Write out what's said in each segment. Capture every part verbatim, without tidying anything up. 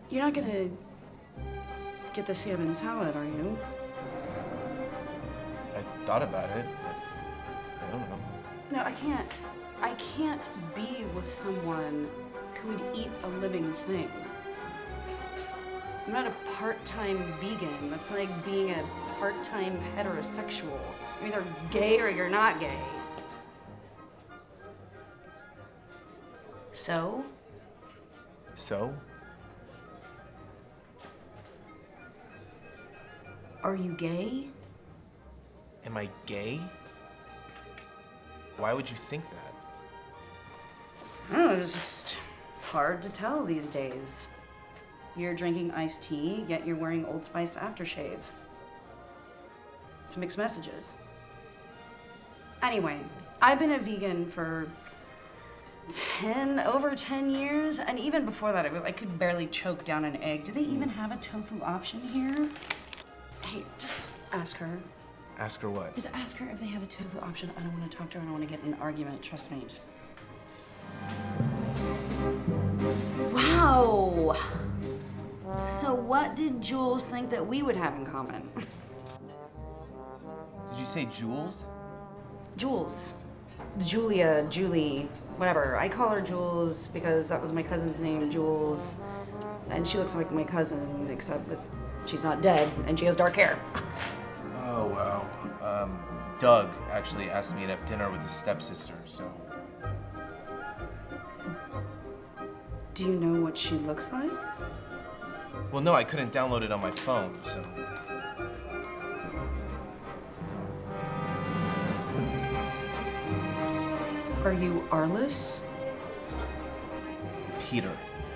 You're not gonna get the salmon salad, are you? I thought about it, but I don't know. No, I can't. I can't be with someone who would eat a living thing. I'm not a part-time vegan. That's like being a part-time heterosexual. You're either gay or you're not gay. So? So? Are you gay? Am I gay? Why would you think that? I don't know, it's just hard to tell these days. You're drinking iced tea, yet you're wearing Old Spice aftershave. It's mixed messages. Anyway, I've been a vegan for ten, over ten years, and even before that, it was I could barely choke down an egg. Do they even have a tofu option here? Hey, just ask her. Ask her what? Just ask her if they have a tofu option. I don't want to talk to her. I don't want to get in an argument. Trust me. Just. Wow. So what did Jules think that we would have in common? Did you say Jules? Jules. Julia, Julie, whatever. I call her Jules because that was my cousin's name, Jules. And she looks like my cousin, except with she's not dead and she has dark hair. Oh, wow. Um, Doug actually asked me to have dinner with his stepsister, so. Do you know what she looks like? Well, no, I couldn't download it on my phone, so. Are you Arliss? Peter.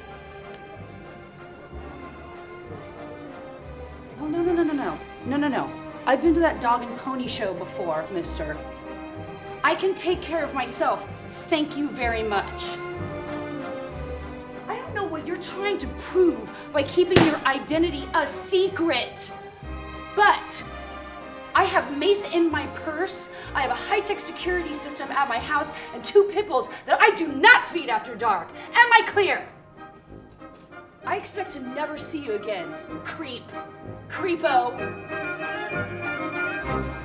Oh, no, no, no, no, no. No, no, no. I've been to that dog and pony show before, mister. I can take care of myself. Thank you very much. I don't know what you're trying to prove by keeping your identity a secret, but I have mace in my purse, I have a high-tech security system at my house, and two pit bulls that I do not feed after dark. Am I clear? I expect to never see you again, creep. Creepo.